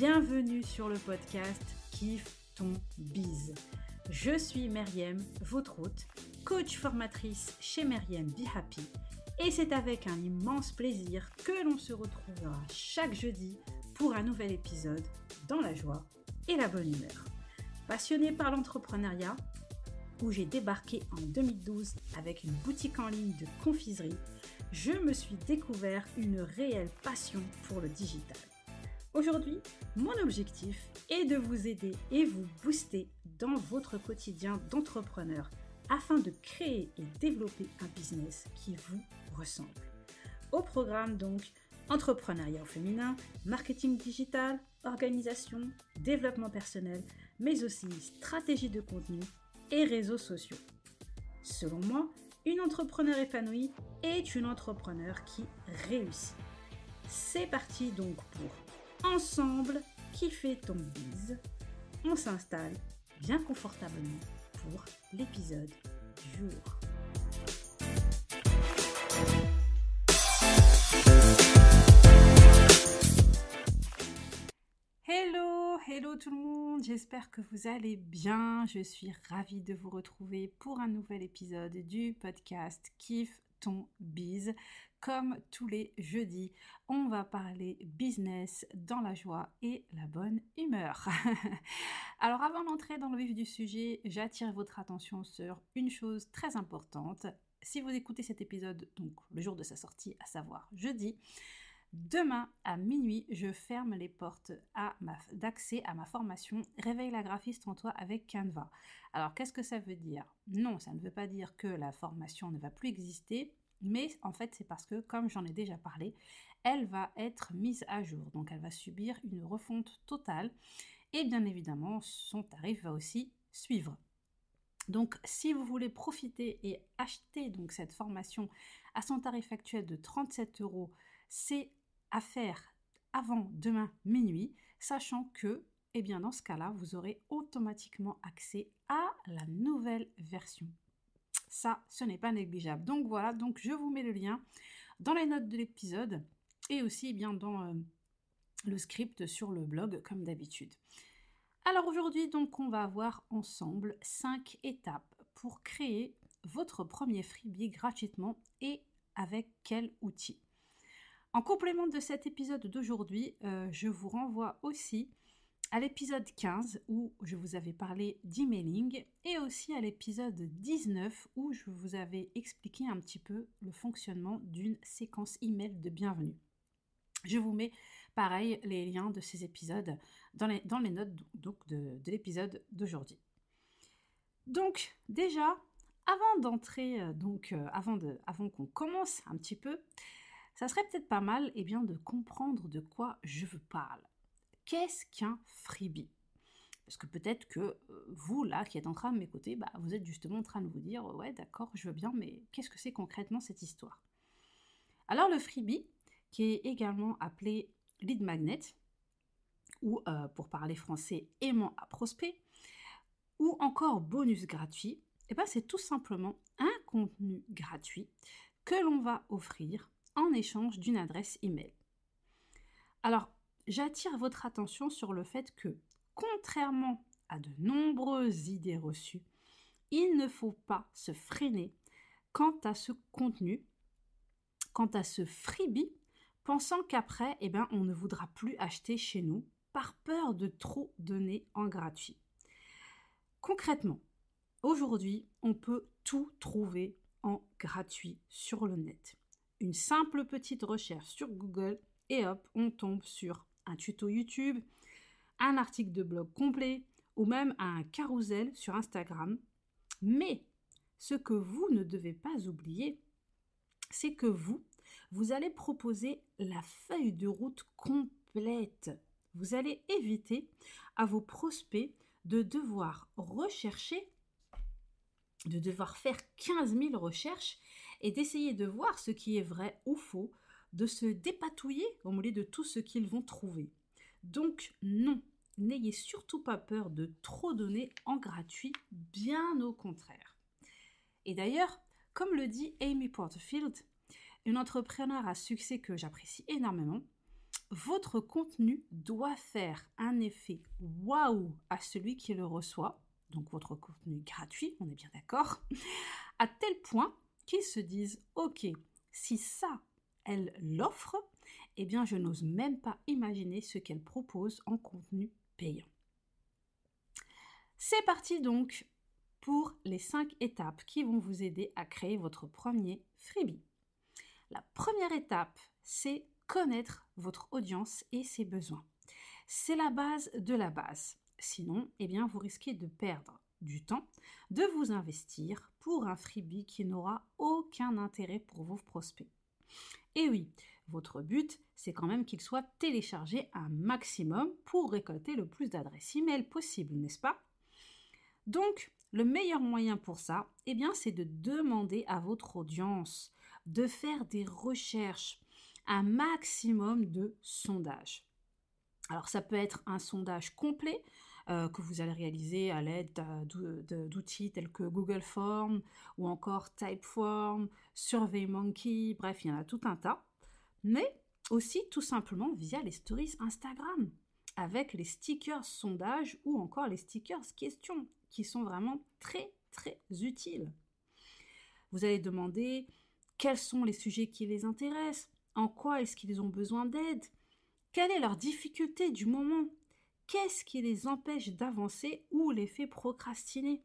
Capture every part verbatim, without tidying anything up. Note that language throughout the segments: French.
Bienvenue sur le podcast Kiffe ton biz. Je suis Meriem, votre hôte, coach formatrice chez Meriem Be Happy, et c'est avec un immense plaisir que l'on se retrouvera chaque jeudi pour un nouvel épisode dans la joie et la bonne humeur. Passionnée par l'entrepreneuriat, où j'ai débarqué en deux mille douze avec une boutique en ligne de confiserie, je me suis découvert une réelle passion pour le digital. Aujourd'hui, mon objectif est de vous aider et vous booster dans votre quotidien d'entrepreneur afin de créer et développer un business qui vous ressemble. Au programme donc, entrepreneuriat au féminin, marketing digital, organisation, développement personnel, mais aussi stratégie de contenu et réseaux sociaux. Selon moi, une entrepreneur épanouie est une entrepreneur qui réussit. C'est parti donc pour Ensemble kiffer ton biz. On s'installe bien confortablement pour l'épisode du jour. Hello, hello tout le monde, j'espère que vous allez bien. Je suis ravie de vous retrouver pour un nouvel épisode du podcast Kiffe ton biz. Comme tous les jeudis, on va parler business dans la joie et la bonne humeur. Alors avant d'entrer dans le vif du sujet, j'attire votre attention sur une chose très importante. Si vous écoutez cet épisode, donc le jour de sa sortie, à savoir jeudi, demain à minuit, je ferme les portes à ma, d'accès à ma formation Réveille la graphiste en toi avec Canva. Alors qu'est-ce que ça veut dire ? Non, ça ne veut pas dire que la formation ne va plus exister, mais en fait c'est parce que, comme j'en ai déjà parlé, elle va être mise à jour. Donc elle va subir une refonte totale et bien évidemment son tarif va aussi suivre. Donc si vous voulez profiter et acheter donc cette formation à son tarif actuel de trente-sept euros, c'est à faire avant demain minuit, sachant que, eh bien dans ce cas-là, vous aurez automatiquement accès à la nouvelle version. Ça, ce n'est pas négligeable. Donc voilà, donc je vous mets le lien dans les notes de l'épisode et aussi eh bien dans euh, le script sur le blog comme d'habitude. Alors aujourd'hui, donc on va voir ensemble cinq étapes pour créer votre premier freebie gratuitement et avec quel outil. En complément de cet épisode d'aujourd'hui, euh, je vous renvoie aussi à l'épisode quinze où je vous avais parlé d'emailing et aussi à l'épisode dix-neuf où je vous avais expliqué un petit peu le fonctionnement d'une séquence email de bienvenue. Je vous mets pareil les liens de ces épisodes dans les, dans les notes donc, de, de l'épisode d'aujourd'hui. Donc déjà, avant d'entrer, donc euh, avant, de, avant qu'on commence un petit peu, ça serait peut-être pas mal eh bien, de comprendre de quoi je vous parle. Qu'est-ce qu'un freebie ? Parce que peut-être que euh, vous, là, qui êtes en train de m'écouter, bah, vous êtes justement en train de vous dire « Ouais, d'accord, je veux bien, mais qu'est-ce que c'est concrètement cette histoire ?» Alors le freebie, qui est également appelé lead magnet, ou euh, pour parler français, aimant à prospect, ou encore bonus gratuit, eh ben, c'est tout simplement un contenu gratuit que l'on va offrir en échange d'une adresse email. Alors, j'attire votre attention sur le fait que, contrairement à de nombreuses idées reçues, il ne faut pas se freiner quant à ce contenu, quant à ce freebie, pensant qu'après, eh ben, on ne voudra plus acheter chez nous par peur de trop donner en gratuit. Concrètement, aujourd'hui, on peut tout trouver en gratuit sur le net. Une simple petite recherche sur Google et hop, on tombe sur un tuto YouTube, un article de blog complet ou même un carrousel sur Instagram. Mais ce que vous ne devez pas oublier, c'est que vous, vous allez proposer la feuille de route complète. Vous allez éviter à vos prospects de devoir rechercher, de devoir faire quinze mille recherches et d'essayer de voir ce qui est vrai ou faux, de se dépatouiller au milieu de tout ce qu'ils vont trouver. Donc non, n'ayez surtout pas peur de trop donner en gratuit, bien au contraire. Et d'ailleurs, comme le dit Amy Porterfield, une entrepreneure à succès que j'apprécie énormément, votre contenu doit faire un effet waouh à celui qui le reçoit, donc votre contenu gratuit, on est bien d'accord, à tel point qu'ils se disent « Ok, si ça, elle l'offre, eh bien je n'ose même pas imaginer ce qu'elle propose en contenu payant. » C'est parti donc pour les cinq étapes qui vont vous aider à créer votre premier freebie. La première étape, c'est connaître votre audience et ses besoins. C'est la base de la base. Sinon, eh bien, vous risquez de perdre du temps, de vous investir pour un freebie qui n'aura aucun intérêt pour vos prospects. Et oui, votre but, c'est quand même qu'il soit téléchargé un maximum pour récolter le plus d'adresses email possible, n'est-ce pas? Donc, le meilleur moyen pour ça, eh bien, c'est de demander à votre audience de faire des recherches, un maximum de sondages. Alors, ça peut être un sondage complet euh, que vous allez réaliser à l'aide d'outils tels que Google Forms ou encore Typeform, SurveyMonkey, bref, il y en a tout un tas. Mais aussi tout simplement via les stories Instagram, avec les stickers sondages ou encore les stickers questions, qui sont vraiment très, très utiles. Vous allez demander quels sont les sujets qui les intéressent, en quoi est-ce qu'ils ont besoin d'aide, quelle est leur difficulté du moment, qu'est-ce qui les empêche d'avancer ou les fait procrastiner.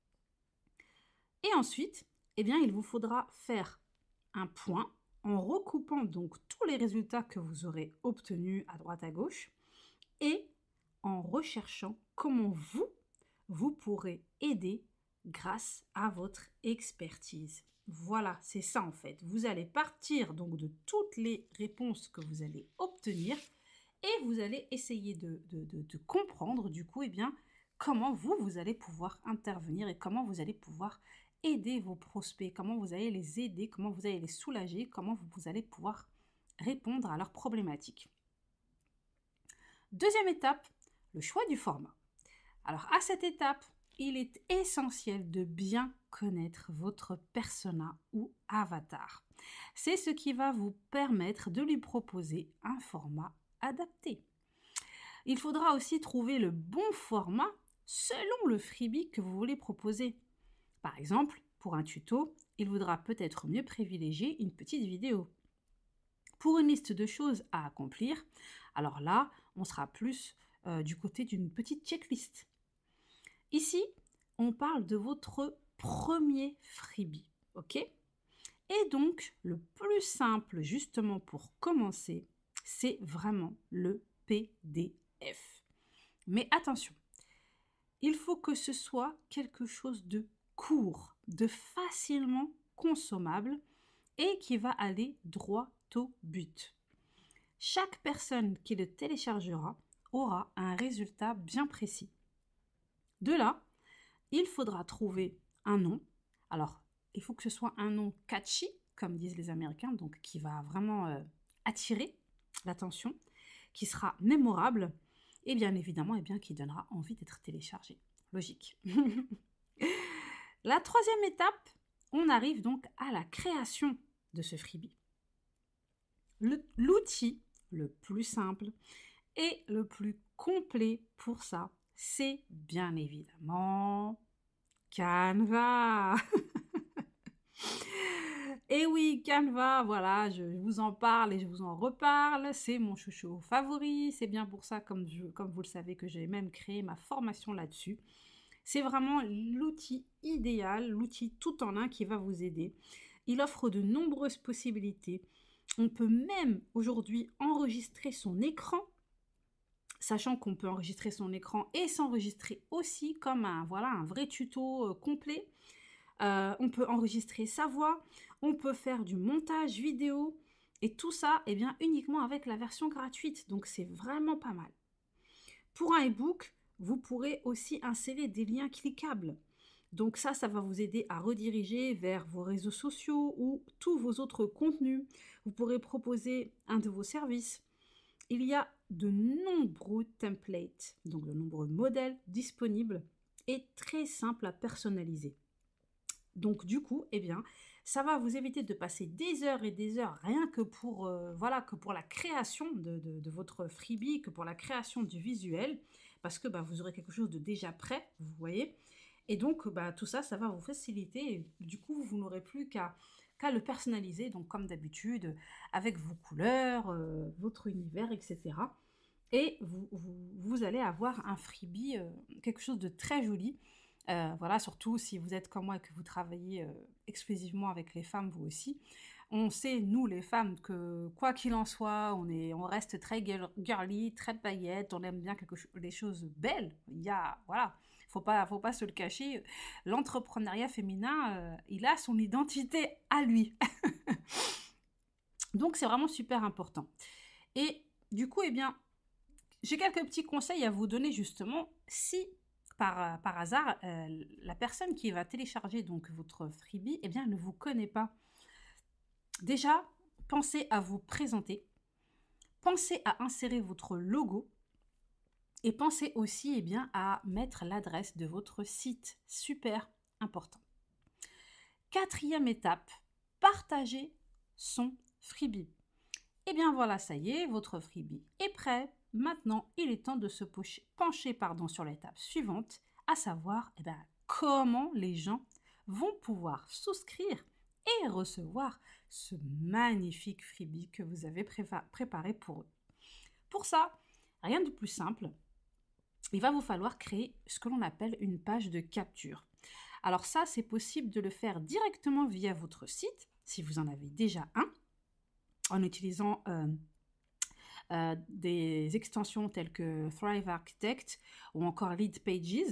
Et ensuite, eh bien, il vous faudra faire un point en recoupant donc tous les résultats que vous aurez obtenus à droite à gauche et en recherchant comment vous, vous pourrez aider grâce à votre expertise. Voilà, c'est ça en fait. Vous allez partir donc de toutes les réponses que vous allez obtenir et vous allez essayer de, de, de, de comprendre du coup eh bien, comment vous, vous allez pouvoir intervenir et comment vous allez pouvoir aider vos prospects, comment vous allez les aider, comment vous allez les soulager, comment vous, vous allez pouvoir répondre à leurs problématiques. Deuxième étape, le choix du format. Alors à cette étape, il est essentiel de bien connaître votre persona ou avatar. C'est ce qui va vous permettre de lui proposer un format adapté. Il faudra aussi trouver le bon format selon le freebie que vous voulez proposer. Par exemple, pour un tuto, il vaudra peut-être mieux privilégier une petite vidéo. Pour une liste de choses à accomplir, alors là, on sera plus euh, du côté d'une petite checklist. Ici, on parle de votre premier freebie, ok? Et donc, le plus simple, justement, pour commencer, c'est vraiment le P D F. Mais attention, il faut que ce soit quelque chose de court, de facilement consommable et qui va aller droit au but. Chaque personne qui le téléchargera aura un résultat bien précis. De là, il faudra trouver un nom. Alors, il faut que ce soit un nom catchy, comme disent les Américains, donc qui va vraiment euh, attirer l'attention, qui sera mémorable et bien évidemment eh bien, qui donnera envie d'être téléchargé. Logique. La troisième étape, on arrive donc à la création de ce freebie. Le, l'outil le plus simple et le plus complet pour ça, c'est bien évidemment Canva. Et oui, Canva, voilà, je vous en parle et je vous en reparle, c'est mon chouchou favori, c'est bien pour ça, comme, je, comme vous le savez, que j'ai même créé ma formation là-dessus. C'est vraiment l'outil idéal, l'outil tout en un qui va vous aider. Il offre de nombreuses possibilités. On peut même aujourd'hui enregistrer son écran, sachant qu'on peut enregistrer son écran et s'enregistrer aussi comme un, voilà, un vrai tuto euh, complet. Euh, on peut enregistrer sa voix, on peut faire du montage vidéo et tout ça eh bien, uniquement avec la version gratuite. Donc c'est vraiment pas mal. Pour un e-book, vous pourrez aussi insérer des liens cliquables. Donc ça, ça va vous aider à rediriger vers vos réseaux sociaux ou tous vos autres contenus. Vous pourrez proposer un de vos services. Il y a de nombreux templates, donc de nombreux modèles disponibles et très simples à personnaliser. Donc du coup, eh bien, Ça va vous éviter de passer des heures et des heures rien que pour, euh, voilà, que pour la création de, de- de votre freebie, que pour la création du visuel, parce que bah, vous aurez quelque chose de déjà prêt, vous voyez. Et donc, bah, tout ça, ça va vous faciliter. Et du coup, vous n'aurez plus qu'à qu'à le personnaliser, donc comme d'habitude, avec vos couleurs, euh, votre univers, et cetera. Et vous, vous, vous allez avoir un freebie, euh, quelque chose de très joli. Euh, voilà, surtout si vous êtes comme moi et que vous travaillez euh, exclusivement avec les femmes, vous aussi. On sait, nous les femmes, que quoi qu'il en soit, on, est, on reste très girl- girly, très paillettes, on aime bien quelque cho- les choses belles. Il y a, voilà, faut pas, faut pas se le cacher. L'entrepreneuriat féminin, euh, il a son identité à lui. Donc c'est vraiment super important. Et du coup, eh bien, j'ai quelques petits conseils à vous donner justement si par, par hasard euh, la personne qui va télécharger donc votre freebie eh bien, ne vous connaît pas. Déjà, pensez à vous présenter, pensez à insérer votre logo et pensez aussi eh bien, à mettre l'adresse de votre site. Super important. Quatrième étape, partagez son freebie. Et bien voilà, ça y est, votre freebie est prêt. Maintenant, il est temps de se pocher, pencher pardon, sur l'étape suivante, à savoir eh bien, comment les gens vont pouvoir souscrire et recevoir ce magnifique freebie que vous avez préparé pour eux. Pour ça, rien de plus simple, il va vous falloir créer ce que l'on appelle une page de capture. Alors ça, c'est possible de le faire directement via votre site, si vous en avez déjà un, en utilisant euh, euh, des extensions telles que Thrive Architect ou encore Lead Pages,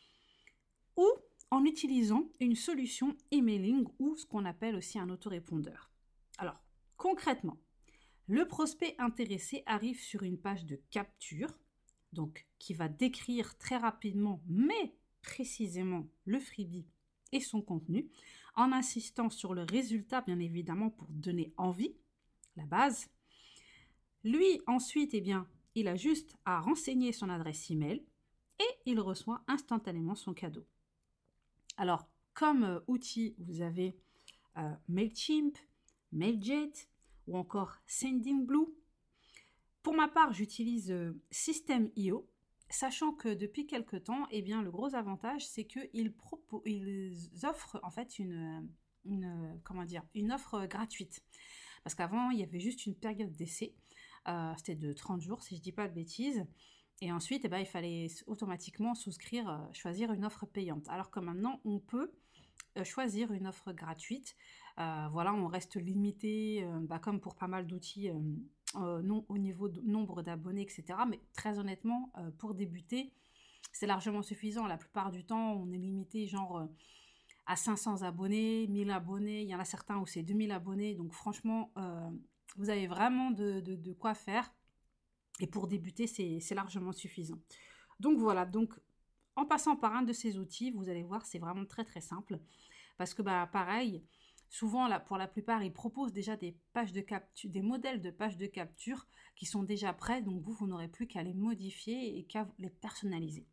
ou en utilisant une solution emailing ou ce qu'on appelle aussi un autorépondeur. Alors, concrètement, le prospect intéressé arrive sur une page de capture, donc qui va décrire très rapidement, mais précisément, le freebie et son contenu, en insistant sur le résultat, bien évidemment, pour donner envie, la base. Lui, ensuite, eh bien, il a juste à renseigner son adresse email et il reçoit instantanément son cadeau. Alors, comme euh, outil, vous avez euh, MailChimp, Mailjet ou encore Sendinblue. Pour ma part, j'utilise euh, System.io, sachant que depuis quelque temps, eh bien, le gros avantage, c'est qu'ils propo- ils offrent en fait une, une, comment dire, une offre gratuite. Parce qu'avant, il y avait juste une période d'essai. Euh, c'était de trente jours, si je ne dis pas de bêtises. Et ensuite, eh ben, il fallait automatiquement souscrire, euh, choisir une offre payante. Alors que maintenant, on peut euh, choisir une offre gratuite. Euh, voilà, on reste limité, euh, bah, comme pour pas mal d'outils, euh, euh, non, au niveau de nombre d'abonnés, et cetera. Mais très honnêtement, euh, pour débuter, c'est largement suffisant. La plupart du temps, on est limité genre euh, à cinq cents abonnés, mille abonnés. Il y en a certains où c'est deux mille abonnés. Donc franchement, euh, vous avez vraiment de, de, de quoi faire. Et pour débuter, c'est, c'est largement suffisant. Donc voilà, donc en passant par un de ces outils, vous allez voir, c'est vraiment très très simple. Parce que bah pareil, souvent là, pour la plupart, ils proposent déjà des pages de capture, des modèles de pages de capture qui sont déjà prêts. Donc vous, vous n'aurez plus qu'à les modifier et qu'à les personnaliser.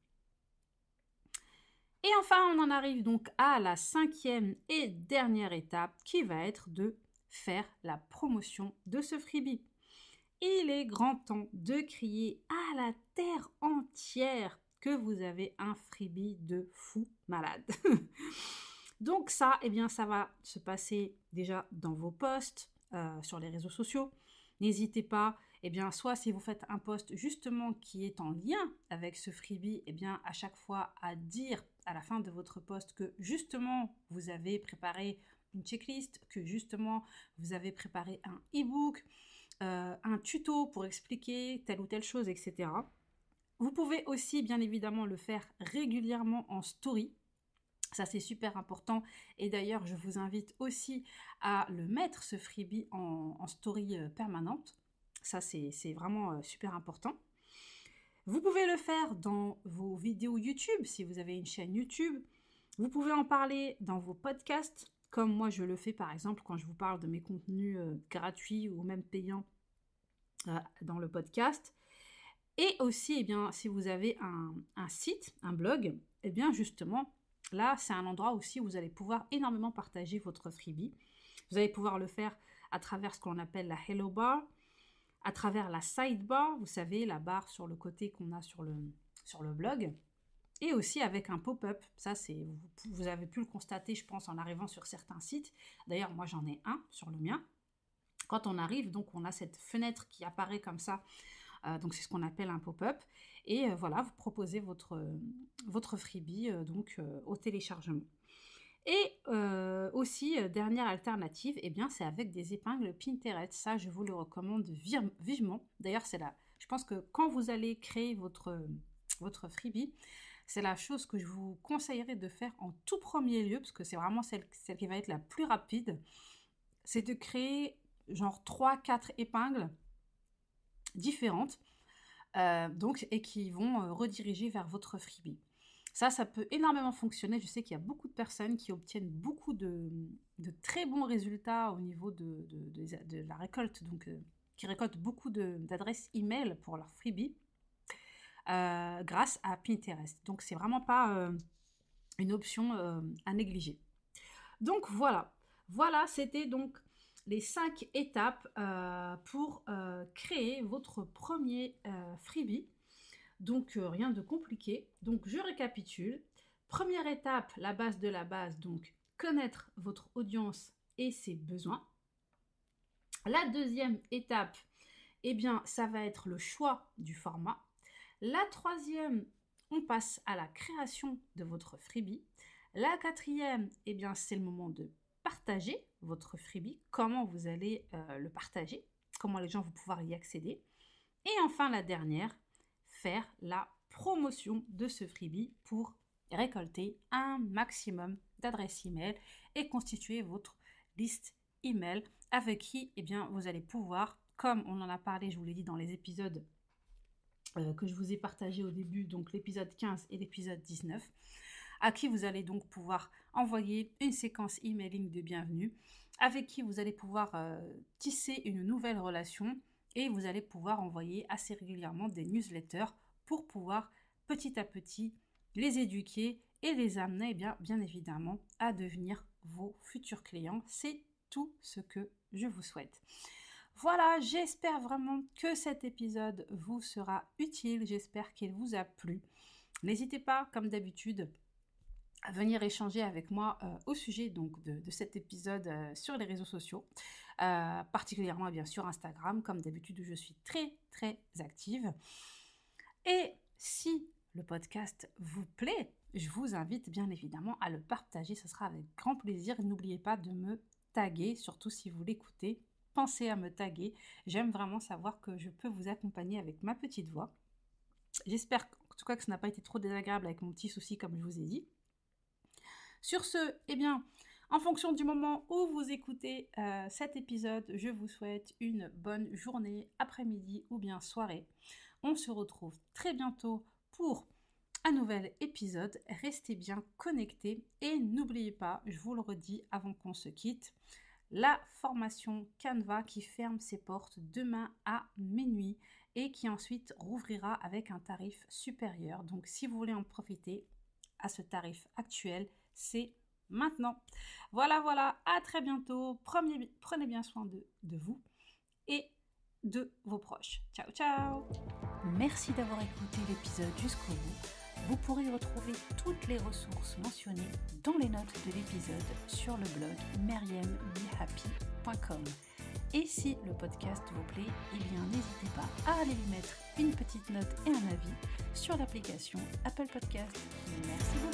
Et enfin, on en arrive donc à la cinquième et dernière étape qui va être de faire la promotion de ce freebie. Il est grand temps de crier à la terre entière que vous avez un freebie de fou malade. Donc ça, eh bien, ça va se passer déjà dans vos posts euh, sur les réseaux sociaux. N'hésitez pas, eh bien, soit si vous faites un post justement qui est en lien avec ce freebie, eh bien, à chaque fois à dire à la fin de votre post que justement vous avez préparé une checklist, que justement vous avez préparé un e-book, euh, un tuto pour expliquer telle ou telle chose, et cetera. Vous pouvez aussi bien évidemment le faire régulièrement en story. Ça, c'est super important. Et d'ailleurs, je vous invite aussi à le mettre, ce freebie, en, en story euh, permanente. Ça, c'est, c'est vraiment euh, super important. Vous pouvez le faire dans vos vidéos YouTube, si vous avez une chaîne YouTube. Vous pouvez en parler dans vos podcasts, comme moi, je le fais, par exemple, quand je vous parle de mes contenus euh, gratuits ou même payants euh, dans le podcast. Et aussi, eh bien, si vous avez un, un site, un blog, eh bien, justement, là, c'est un endroit aussi où vous allez pouvoir énormément partager votre freebie. Vous allez pouvoir le faire à travers ce qu'on appelle la Hello Bar, à travers la Sidebar, vous savez, la barre sur le côté qu'on a sur le, sur le blog, et aussi avec un pop-up. Ça, c'est, vous, vous avez pu le constater, je pense, en arrivant sur certains sites. D'ailleurs, moi, j'en ai un sur le mien. Quand on arrive, donc, on a cette fenêtre qui apparaît comme ça. Euh, donc, c'est ce qu'on appelle un pop-up. Et euh, voilà, vous proposez votre, euh, votre freebie euh, donc, euh, au téléchargement. Et euh, aussi, euh, dernière alternative, eh bien, c'est avec des épingles Pinterest. Ça, je vous le recommande vir- vivement. D'ailleurs, c'est là. Je pense que quand vous allez créer votre, votre freebie, c'est la chose que je vous conseillerais de faire en tout premier lieu, parce que c'est vraiment celle, celle qui va être la plus rapide. C'est de créer genre trois quatre épingles différentes, euh, donc, et qui vont euh, rediriger vers votre freebie. Ça, ça peut énormément fonctionner. Je sais qu'il y a beaucoup de personnes qui obtiennent beaucoup de, de très bons résultats au niveau de, de, de, de la récolte, donc euh, qui récoltent beaucoup de, d'adresses email pour leur freebie euh, grâce à Pinterest. Donc, c'est vraiment pas euh, une option euh, à négliger. Donc, voilà. Voilà, c'était donc les cinq étapes euh, pour euh, créer votre premier euh, freebie. Donc, euh, rien de compliqué. Donc, je récapitule. Première étape, la base de la base, donc connaître votre audience et ses besoins. La deuxième étape, eh bien, ça va être le choix du format. La troisième, on passe à la création de votre freebie. La quatrième, eh bien, c'est le moment de partager votre freebie. Comment vous allez euh, le partager, comment les gens vont pouvoir y accéder. Et enfin, la dernière, faire la promotion de ce freebie pour récolter un maximum d'adresses email et constituer votre liste email avec qui eh bien, vous allez pouvoir, comme on en a parlé, je vous l'ai dit dans les épisodes euh, que je vous ai partagés au début, donc l'épisode quinze et l'épisode dix-neuf, à qui vous allez donc pouvoir envoyer une séquence emailing de bienvenue, avec qui vous allez pouvoir euh, tisser une nouvelle relation. Et vous allez pouvoir envoyer assez régulièrement des newsletters pour pouvoir petit à petit les éduquer et les amener bien, bien évidemment à devenir vos futurs clients. C'est tout ce que je vous souhaite. Voilà, j'espère vraiment que cet épisode vous sera utile. J'espère qu'il vous a plu. N'hésitez pas, comme d'habitude, à venir échanger avec moi euh, au sujet donc, de, de cet épisode euh, sur les réseaux sociaux. Euh, particulièrement bien sûr Instagram, comme d'habitude où je suis très très active. Et si le podcast vous plaît, je vous invite bien évidemment à le partager, ce sera avec grand plaisir. N'oubliez pas de me taguer, surtout si vous l'écoutez, pensez à me taguer. J'aime vraiment savoir que je peux vous accompagner avec ma petite voix. J'espère en tout cas que ça n'a pas été trop désagréable avec mon petit souci comme je vous ai dit. Sur ce, eh bien, en fonction du moment où vous écoutez euh, cet épisode, je vous souhaite une bonne journée, après-midi ou bien soirée. On se retrouve très bientôt pour un nouvel épisode. Restez bien connectés et n'oubliez pas, je vous le redis avant qu'on se quitte, la formation Canva qui ferme ses portes demain à minuit et qui ensuite rouvrira avec un tarif supérieur. Donc si vous voulez en profiter à ce tarif actuel, c'est maintenant. Voilà, voilà, à très bientôt. Prenez, prenez bien soin de, de vous et de vos proches. Ciao, ciao. Merci d'avoir écouté l'épisode jusqu'au bout. Vous pourrez retrouver toutes les ressources mentionnées dans les notes de l'épisode sur le blog meriam be happy point com. Et si le podcast vous plaît, eh bien n'hésitez pas à aller lui mettre une petite note et un avis sur l'application Apple Podcast. Merci beaucoup.